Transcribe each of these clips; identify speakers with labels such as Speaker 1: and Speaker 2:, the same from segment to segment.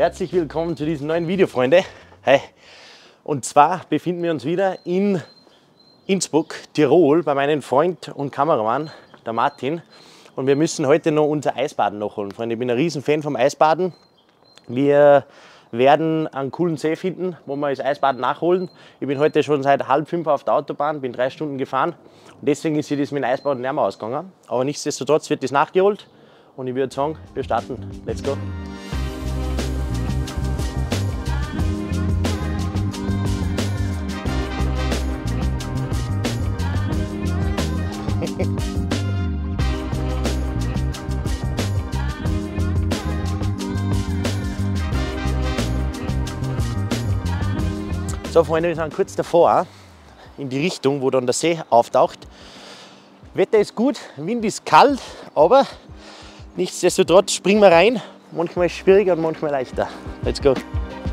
Speaker 1: Herzlich willkommen zu diesem neuen Video, Freunde. Hi. Und zwar befinden wir uns wieder in Innsbruck, Tirol, bei meinem Freund und Kameramann, der Martin. Und wir müssen heute noch unser Eisbaden nachholen, Freunde. Ich bin ein riesen Fan vom Eisbaden. Wir werden einen coolen See finden, wo wir das Eisbaden nachholen. Ich bin heute schon seit 4:30 auf der Autobahn, bin 3 Stunden gefahren. Und deswegen ist sich das mit dem Eisbaden nicht mehr ausgegangen. Aber nichtsdestotrotz wird das nachgeholt. Und ich würde sagen, wir starten. Let's go! So, Freunde, wir sind kurz davor, in die Richtung, wo dann der See auftaucht. Wetter ist gut, Wind ist kalt, aber nichtsdestotrotz springen wir rein. Manchmal ist es schwieriger und manchmal leichter. Let's go!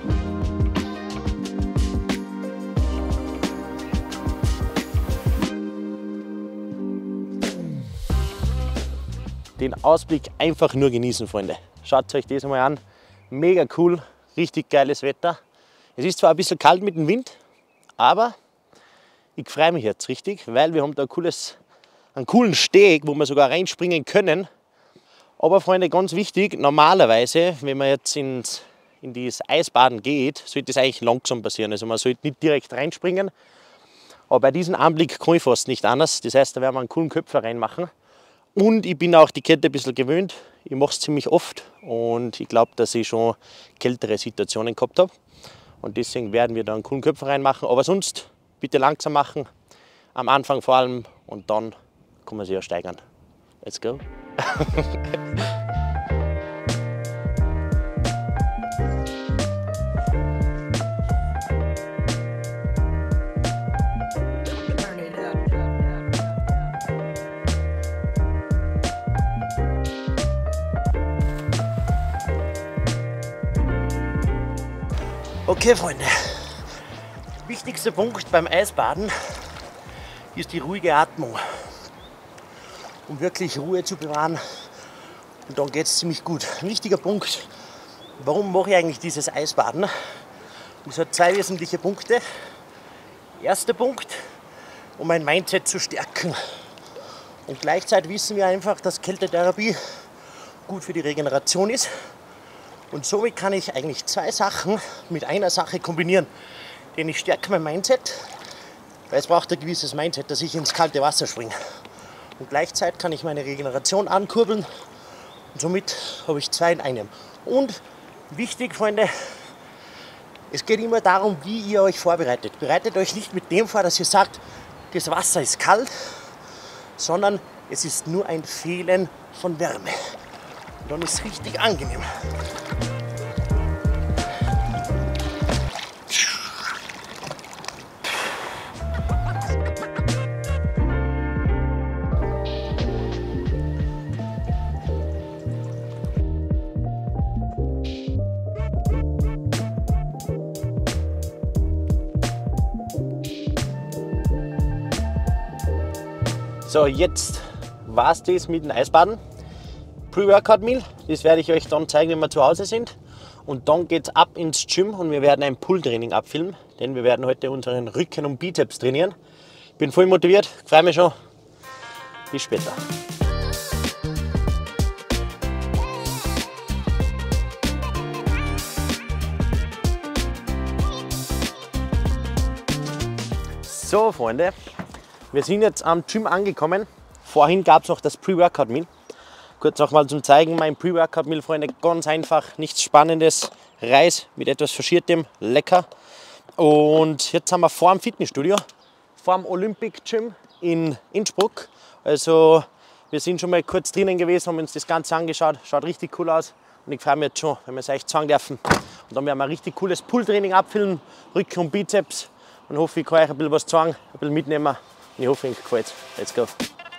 Speaker 1: Den Ausblick einfach nur genießen, Freunde. Schaut euch das mal an. Mega cool, richtig geiles Wetter. Es ist zwar ein bisschen kalt mit dem Wind, aber ich freue mich jetzt richtig, weil wir haben da einen coolen Steg, wo wir sogar reinspringen können. Aber Freunde, ganz wichtig, normalerweise, wenn man jetzt in das Eisbaden geht, sollte das eigentlich langsam passieren. Also man sollte nicht direkt reinspringen. Aber bei diesem Anblick kann ich fast nicht anders. Das heißt, da werden wir einen coolen Köpfer reinmachen. Und ich bin auch die Kälte ein bisschen gewöhnt. Ich mache es ziemlich oft und ich glaube, dass ich schon kältere Situationen gehabt habe. Und deswegen werden wir da einen coolen Köpfer reinmachen. Aber sonst bitte langsam machen, am Anfang vor allem, und dann kann man sich ja steigern. Let's go! Okay, Freunde, wichtigster Punkt beim Eisbaden ist die ruhige Atmung. Um wirklich Ruhe zu bewahren, und dann geht es ziemlich gut. Ein wichtiger Punkt, warum mache ich eigentlich dieses Eisbaden? Es hat 2 wesentliche Punkte. Erster Punkt, um mein Mindset zu stärken. Und gleichzeitig wissen wir einfach, dass Kältetherapie gut für die Regeneration ist. Und somit kann ich eigentlich 2 Sachen mit einer Sache kombinieren. Denn ich stärke mein Mindset, weil es braucht ein gewisses Mindset, dass ich ins kalte Wasser springe. Und gleichzeitig kann ich meine Regeneration ankurbeln. Und somit habe ich 2 in einem. Und wichtig, Freunde, es geht immer darum, wie ihr euch vorbereitet. Bereitet euch nicht mit dem vor, dass ihr sagt, das Wasser ist kalt, sondern es ist nur ein Fehlen von Wärme. Und dann ist es richtig angenehm. So, jetzt war es das mit dem Eisbaden. Pre-Workout-Meal, das werde ich euch dann zeigen, wenn wir zu Hause sind. Und dann geht es ab ins Gym und wir werden ein Pull-Training abfilmen, denn wir werden heute unseren Rücken und Bizeps trainieren. Ich bin voll motiviert, freue mich schon. Bis später. So, Freunde, wir sind jetzt am Gym angekommen. Vorhin gab es noch das Pre-Workout-Meal. Kurz nochmal zum Zeigen, mein Pre-Workout-Meal, Freunde, ganz einfach, nichts Spannendes. Reis mit etwas Faschiertem, lecker. Und jetzt sind wir vor dem Fitnessstudio, vor dem Olympic Gym in Innsbruck. Also wir sind schon mal kurz drinnen gewesen, haben uns das Ganze angeschaut. Schaut richtig cool aus. Und ich freue mich jetzt schon, wenn wir es euch zeigen dürfen. Und dann werden wir ein richtig cooles Pull-Training abfilmen, Rücken und Bizeps. Und hoffe, ich kann euch ein bisschen was zeigen, ein bisschen mitnehmen. Und ich hoffe, Ihnen gefällt es. Let's go!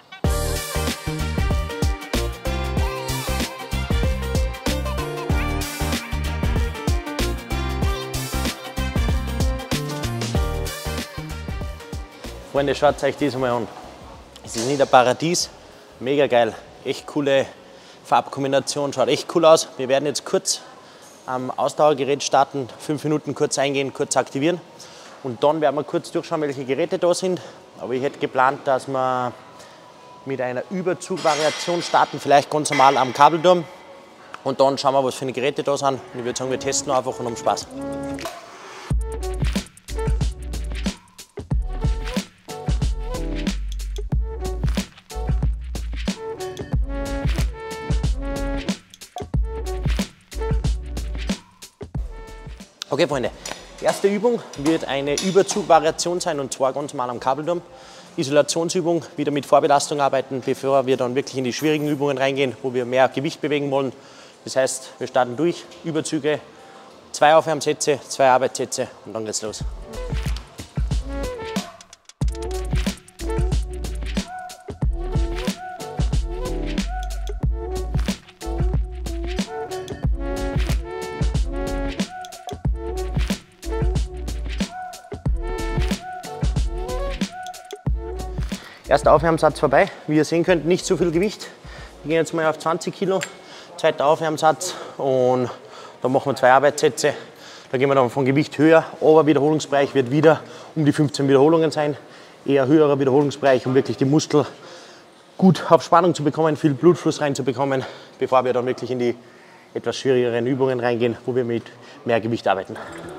Speaker 1: Freunde, schaut euch das mal an. Es ist nicht ein Paradies, mega geil. Echt coole Farbkombination, schaut echt cool aus. Wir werden jetzt kurz am Ausdauergerät starten, 5 Minuten kurz eingehen, kurz aktivieren. Und dann werden wir kurz durchschauen, welche Geräte da sind. Aber ich hätte geplant, dass wir mit einer Überzugvariation starten, vielleicht ganz normal am Kabelturm. Und dann schauen wir, was für eine Geräte da sind. Und ich würde sagen, wir testen einfach und haben Spaß. Okay, Freunde, erste Übung wird eine Überzugvariation sein, und zwar ganz normal am Kabelturm. Isolationsübung, wieder mit Vorbelastung arbeiten, bevor wir dann wirklich in die schwierigen Übungen reingehen, wo wir mehr Gewicht bewegen wollen. Das heißt, wir starten durch, Überzüge, 2 Aufwärmsätze, 2 Arbeitssätze und dann geht's los. Erster Aufwärmsatz vorbei. Wie ihr sehen könnt, nicht so viel Gewicht. Wir gehen jetzt mal auf 20 Kilo. Zweiter Aufwärmsatz und dann machen wir 2 Arbeitssätze. Da gehen wir dann vom Gewicht höher, aber Wiederholungsbereich wird wieder um die 15 Wiederholungen sein. Eher höherer Wiederholungsbereich, um wirklich die Muskel gut auf Spannung zu bekommen, viel Blutfluss reinzubekommen, bevor wir dann wirklich in die etwas schwierigeren Übungen reingehen, wo wir mit mehr Gewicht arbeiten.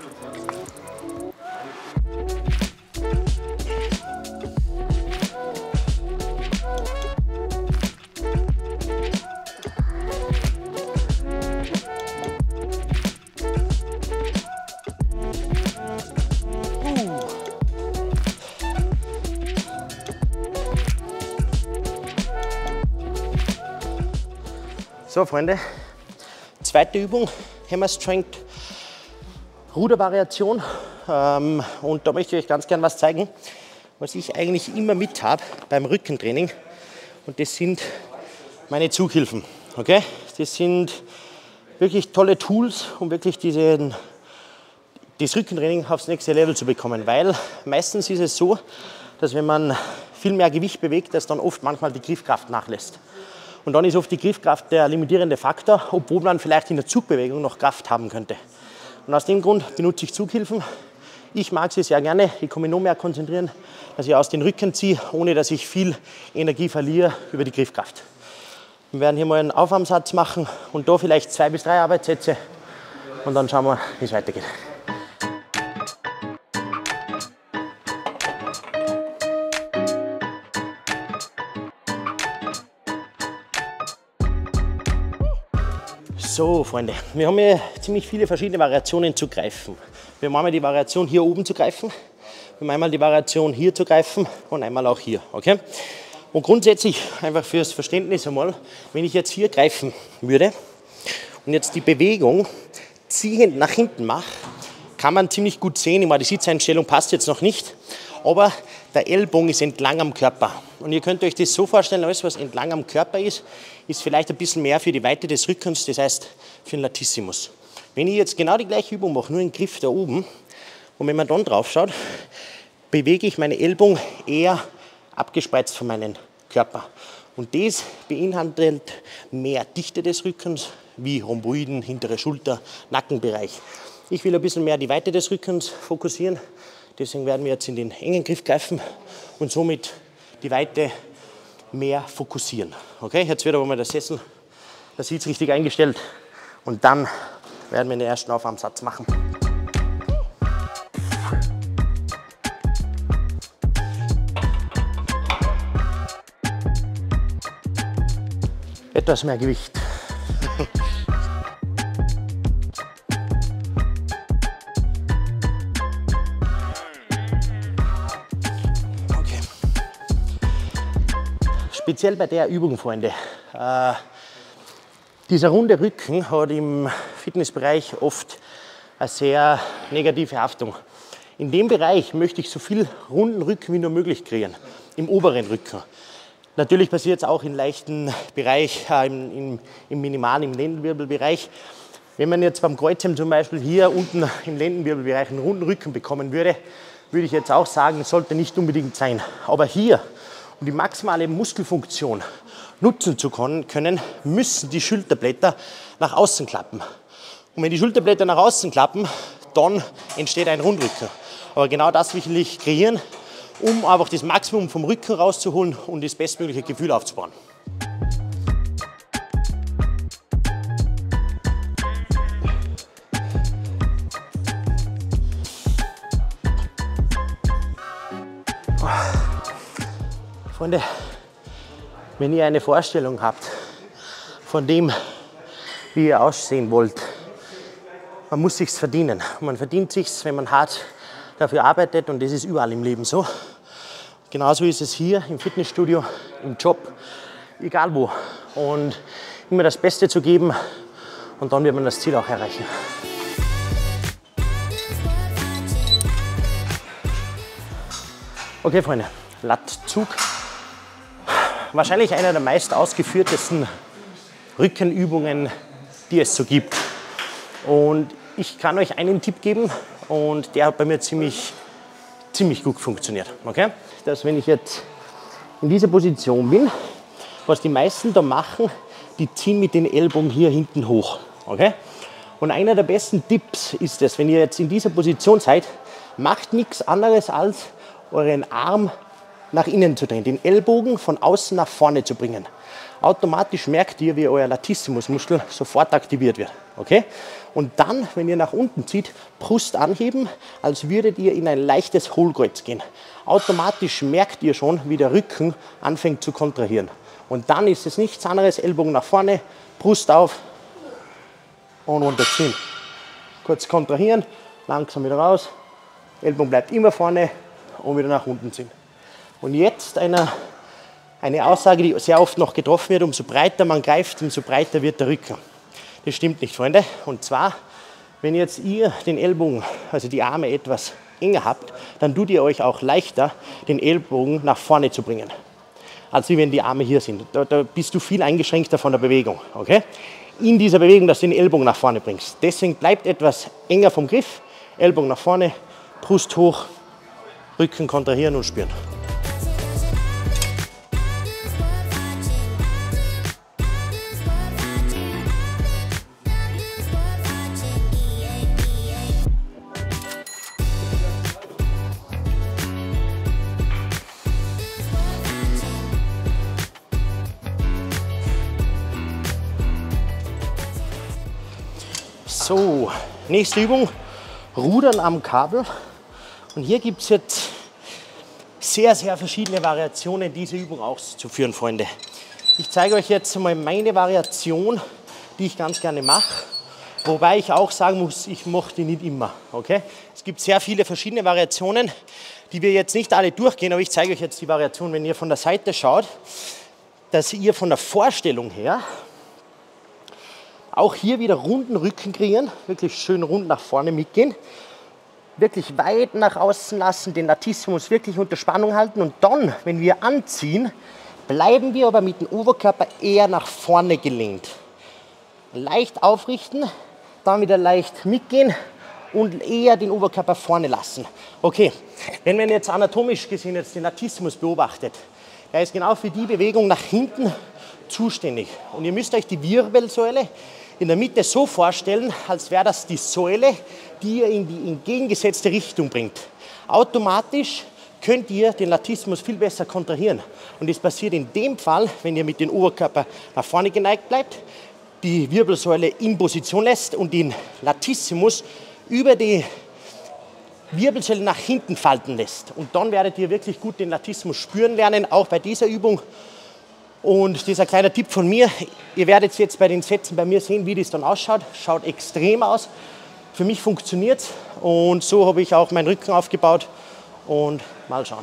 Speaker 1: So, Freunde, zweite Übung, Hammer Strength, Rudervariation. Und da möchte ich euch ganz gern was zeigen, was ich eigentlich immer mit habe beim Rückentraining. Und das sind meine Zughilfen. Okay? Das sind wirklich tolle Tools, um wirklich das Rückentraining aufs nächste Level zu bekommen. Weil meistens ist es so, dass wenn man viel mehr Gewicht bewegt, dass dann oft manchmal die Griffkraft nachlässt. Und dann ist oft die Griffkraft der limitierende Faktor, obwohl man vielleicht in der Zugbewegung noch Kraft haben könnte. Und aus dem Grund benutze ich Zughilfen. Ich mag sie sehr gerne. Ich kann mich noch mehr konzentrieren, dass ich aus den Rücken ziehe, ohne dass ich viel Energie verliere über die Griffkraft. Wir werden hier mal einen Aufwärmsatz machen und da vielleicht 2 bis 3 Arbeitssätze. Und dann schauen wir, wie es weitergeht. So, Freunde, wir haben hier ziemlich viele verschiedene Variationen zu greifen. Wir haben einmal die Variation hier oben zu greifen, wir haben einmal die Variation hier zu greifen und einmal auch hier. Okay? Und grundsätzlich, einfach fürs Verständnis einmal, wenn ich jetzt hier greifen würde und jetzt die Bewegung ziehend nach hinten mache, kann man ziemlich gut sehen, die Sitzeinstellung passt jetzt noch nicht, aber der Ellbogen ist entlang am Körper. Und ihr könnt euch das so vorstellen, alles was entlang am Körper ist vielleicht ein bisschen mehr für die Weite des Rückens, das heißt für den Latissimus. Wenn ich jetzt genau die gleiche Übung mache, nur einen Griff da oben, und wenn man dann drauf schaut, bewege ich meine Ellbogen eher abgespreizt von meinem Körper. Und das beinhaltet mehr Dichte des Rückens, wie Rhomboiden, hintere Schulter, Nackenbereich. Ich will ein bisschen mehr die Weite des Rückens fokussieren, deswegen werden wir jetzt in den engen Griff greifen und somit die Weite mehr fokussieren. Okay, jetzt wird aber mal der Sitz richtig eingestellt und dann werden wir den ersten Aufwärmsatz machen. Etwas mehr Gewicht. Speziell bei der Übung, Freunde, dieser runde Rücken hat im Fitnessbereich oft eine sehr negative Haftung. In dem Bereich möchte ich so viel runden Rücken wie nur möglich kreieren, im oberen Rücken. Natürlich passiert es auch im leichten Bereich, im minimalen, im Lendenwirbelbereich. Wenn man jetzt beim Kreuzheben zum Beispiel hier unten im Lendenwirbelbereich einen runden Rücken bekommen würde, würde ich jetzt auch sagen, sollte nicht unbedingt sein. Aber hier, um die maximale Muskelfunktion nutzen zu können, müssen die Schulterblätter nach außen klappen. Und wenn die Schulterblätter nach außen klappen, dann entsteht ein Rundrücken. Aber genau das will ich kreieren, um einfach das Maximum vom Rücken rauszuholen und das bestmögliche Gefühl aufzubauen. Freunde, wenn ihr eine Vorstellung habt von dem, wie ihr aussehen wollt, man muss sich's verdienen. Man verdient sich's, wenn man hart dafür arbeitet, und das ist überall im Leben so. Genauso ist es hier im Fitnessstudio, im Job, egal wo. Und immer das Beste zu geben, und dann wird man das Ziel auch erreichen. Okay, Freunde, Lattzug. Wahrscheinlich einer der meist ausgeführtesten Rückenübungen, die es so gibt. Und ich kann euch einen Tipp geben, und der hat bei mir ziemlich gut funktioniert. Okay? Dass, wenn ich jetzt in dieser Position bin, was die meisten da machen, die ziehen mit den Ellbogen hier hinten hoch. Okay? Und einer der besten Tipps ist es, wenn ihr jetzt in dieser Position seid, macht nichts anderes als euren Arm nach innen zu drehen, den Ellbogen von außen nach vorne zu bringen. Automatisch merkt ihr, wie euer Latissimusmuskel sofort aktiviert wird. Okay? Und dann, wenn ihr nach unten zieht, Brust anheben, als würdet ihr in ein leichtes Hohlkreuz gehen. Automatisch merkt ihr schon, wie der Rücken anfängt zu kontrahieren. Und dann ist es nichts anderes, Ellbogen nach vorne, Brust auf und runterziehen. Kurz kontrahieren, langsam wieder raus, Ellbogen bleibt immer vorne und wieder nach unten ziehen. Und jetzt eine Aussage, die sehr oft noch getroffen wird: umso breiter man greift, umso breiter wird der Rücken. Das stimmt nicht, Freunde. Und zwar, wenn jetzt ihr den Ellbogen, also die Arme etwas enger habt, dann tut ihr euch auch leichter, den Ellbogen nach vorne zu bringen, als wenn die Arme hier sind. Da bist du viel eingeschränkter von der Bewegung. Okay? In dieser Bewegung, dass du den Ellbogen nach vorne bringst. Deswegen bleibt etwas enger vom Griff, Ellbogen nach vorne, Brust hoch, Rücken kontrahieren und spüren. So, nächste Übung, Rudern am Kabel. Und hier gibt es jetzt sehr verschiedene Variationen, diese Übung auszuführen, Freunde. Ich zeige euch jetzt mal meine Variation, die ich ganz gerne mache. Wobei ich auch sagen muss, ich mache die nicht immer. Okay? Es gibt sehr viele verschiedene Variationen, die wir jetzt nicht alle durchgehen, aber ich zeige euch jetzt die Variation, wenn ihr von der Seite schaut, dass ihr von der Vorstellung her auch hier wieder runden Rücken kreieren, wirklich schön rund nach vorne mitgehen, wirklich weit nach außen lassen, den Latissimus wirklich unter Spannung halten, und dann, wenn wir anziehen, bleiben wir aber mit dem Oberkörper eher nach vorne gelehnt. Leicht aufrichten, dann wieder leicht mitgehen und eher den Oberkörper vorne lassen. Okay, wenn man jetzt anatomisch gesehen jetzt den Latissimus beobachtet, er ist genau für die Bewegung nach hinten zuständig. Und ihr müsst euch die Wirbelsäule in der Mitte so vorstellen, als wäre das die Säule, die ihr in die entgegengesetzte Richtung bringt. Automatisch könnt ihr den Latissimus viel besser kontrahieren. Und das passiert in dem Fall, wenn ihr mit dem Oberkörper nach vorne geneigt bleibt, die Wirbelsäule in Position lässt und den Latissimus über die Wirbelsäule nach hinten falten lässt. Und dann werdet ihr wirklich gut den Latissimus spüren lernen, auch bei dieser Übung. Und dieser kleine Tipp von mir, ihr werdet jetzt bei den Sätzen bei mir sehen, wie das dann ausschaut. Schaut extrem aus. Für mich funktioniert es, und so habe ich auch meinen Rücken aufgebaut, und mal schauen.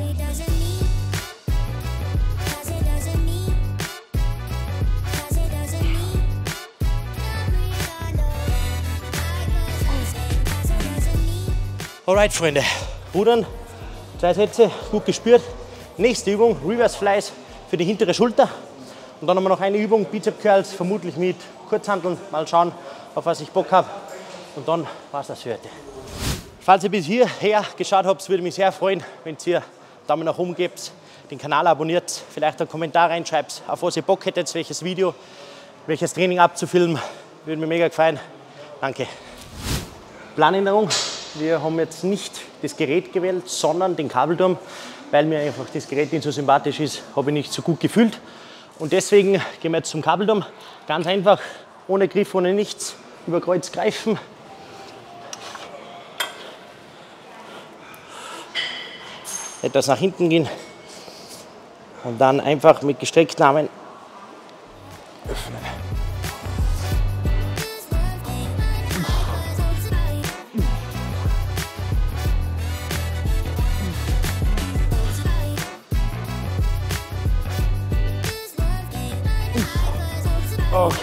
Speaker 1: Alright, Freunde, Rudern, 2 Sätze, gut gespürt. Nächste Übung, Reverse Flies für die hintere Schulter. Und dann haben wir noch eine Übung, Bizep Curls, vermutlich mit Kurzhanteln. Mal schauen, auf was ich Bock habe. Und dann war es das für heute. Falls ihr bis hierher geschaut habt, würde mich sehr freuen, wenn ihr Daumen nach oben gebt, den Kanal abonniert, vielleicht einen Kommentar reinschreibt, auf was ihr Bock hättet, welches Video, welches Training abzufilmen. Würde mir mega gefallen. Danke. Planänderung. Wir haben jetzt nicht das Gerät gewählt, sondern den Kabelturm. Weil mir einfach das Gerät nicht so sympathisch ist, habe ich nicht so gut gefühlt. Und deswegen gehen wir jetzt zum Kabelturm. Ganz einfach, ohne Griff, ohne nichts, über Kreuz greifen. Etwas nach hinten gehen und dann einfach mit gestreckten Armen öffnen. Okay.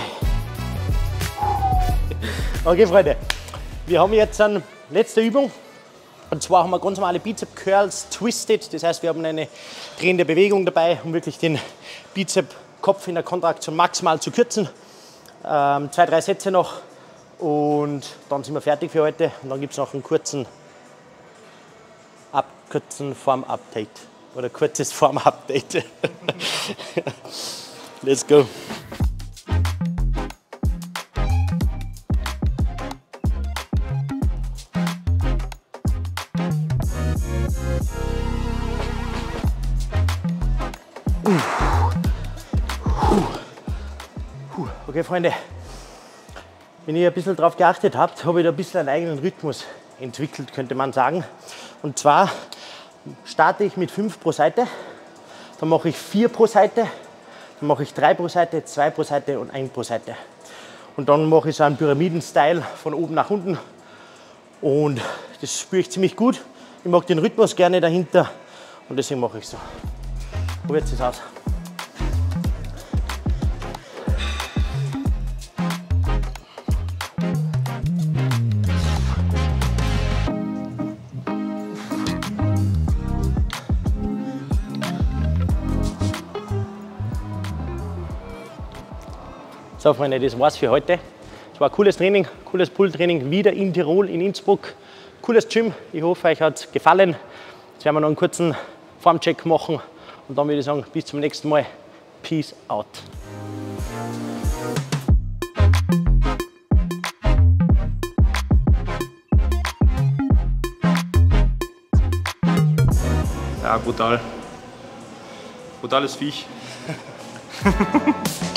Speaker 1: Okay, Freunde. Wir haben jetzt eine letzte Übung. Und zwar haben wir ganz normale Bizep Curls Twisted. Das heißt, wir haben eine drehende Bewegung dabei, um wirklich den Bizep-Kopf in der Kontraktion maximal zu kürzen. 2, 3 Sätze noch und dann sind wir fertig für heute. Und dann gibt es noch einen kurzen Form-Update oder kurzes Form-Update. Let's go. Okay, Freunde, wenn ihr ein bisschen darauf geachtet habt, habe ich da ein bisschen einen eigenen Rhythmus entwickelt, könnte man sagen. Und zwar starte ich mit 5 pro Seite, dann mache ich 4 pro Seite, dann mache ich 3 pro Seite, 2 pro Seite und 1 pro Seite. Und dann mache ich so einen Pyramiden-Style von oben nach unten. Und das spüre ich ziemlich gut. Ich mag den Rhythmus gerne dahinter und deswegen mache ich so. Probiert es aus. So, Freunde, das war's für heute. Es war ein cooles Training, cooles Pull-Training, wieder in Tirol, in Innsbruck. Cooles Gym, ich hoffe, euch hat es gefallen. Jetzt werden wir noch einen kurzen Formcheck machen und dann würde ich sagen, bis zum nächsten Mal. Peace out.
Speaker 2: Ja, brutal. Brutales Viech.